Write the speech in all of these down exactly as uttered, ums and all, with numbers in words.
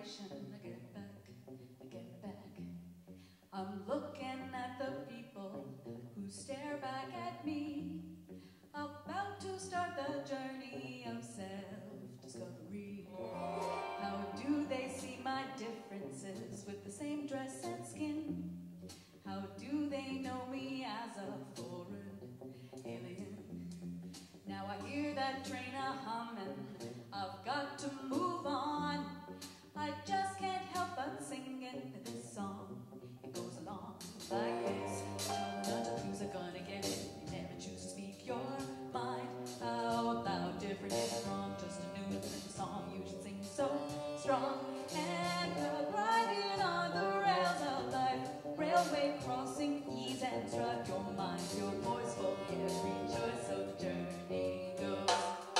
vibration. I get back, I get back. I'm looking at the people who stare back at me, about to start the journey of self-discovery. How do they see my differences with the same dress and skin? How do they know me as a foreign alien? Now I hear that train a-humming, I've got to move on. I just can't help but singing this song. It goes along like this. Another who's gonna get it. You never choose to speak your mind. How loud, different is wrong. Just a new song you should sing so strong. And we're riding on the rails of life. Railway crossing, ease and strut. Your mind, your voice for every choice of journey goes.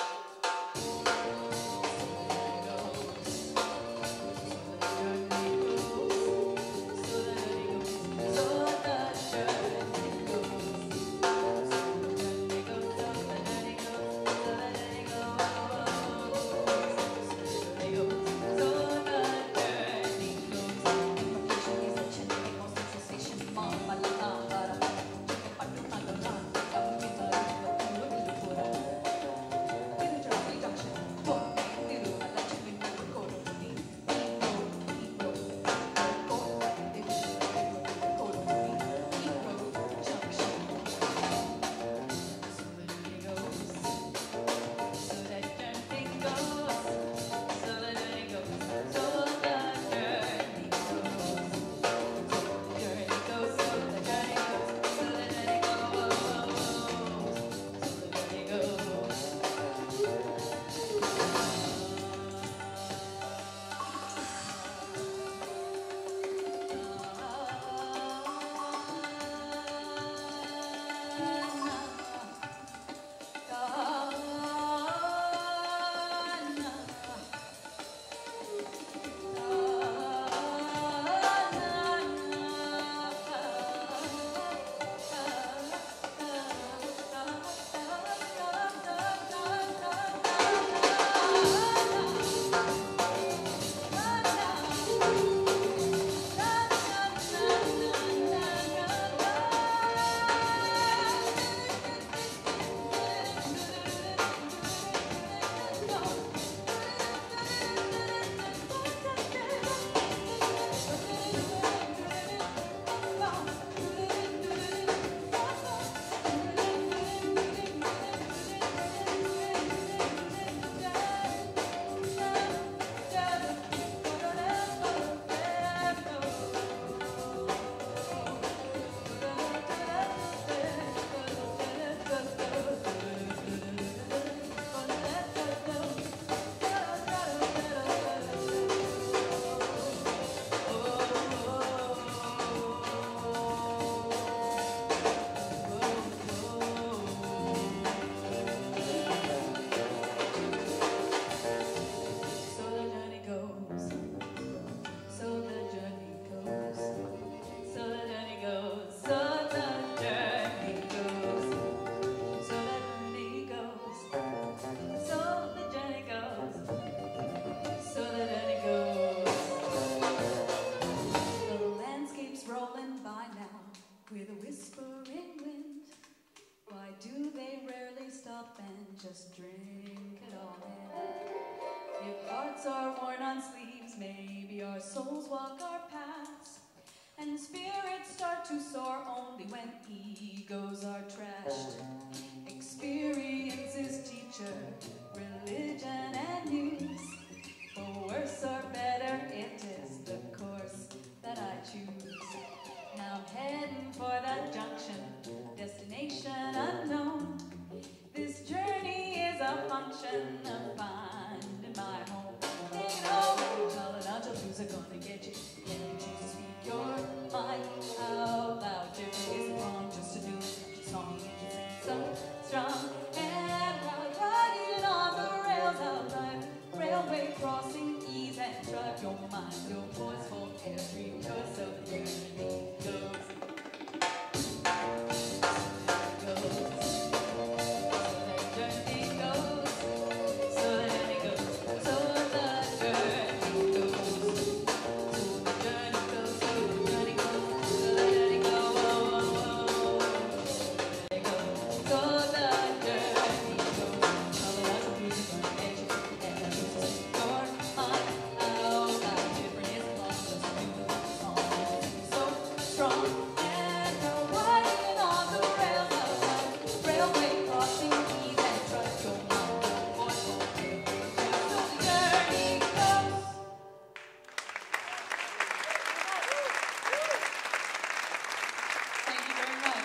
With a whispering wind, why do they rarely stop and just drink it all in? If hearts are worn on sleeves, maybe our souls walk our paths, and spirits start to soar only when egos are trashed. Experience is teacher, religion and news. For worse or better, it is the course that I choose. Now I'm heading for that junction, destination unknown. This journey is a function of finding my home. Ain't no telling who's gonna get you. Can you choose to speak your mind out loud? Different is wrong, just to very much.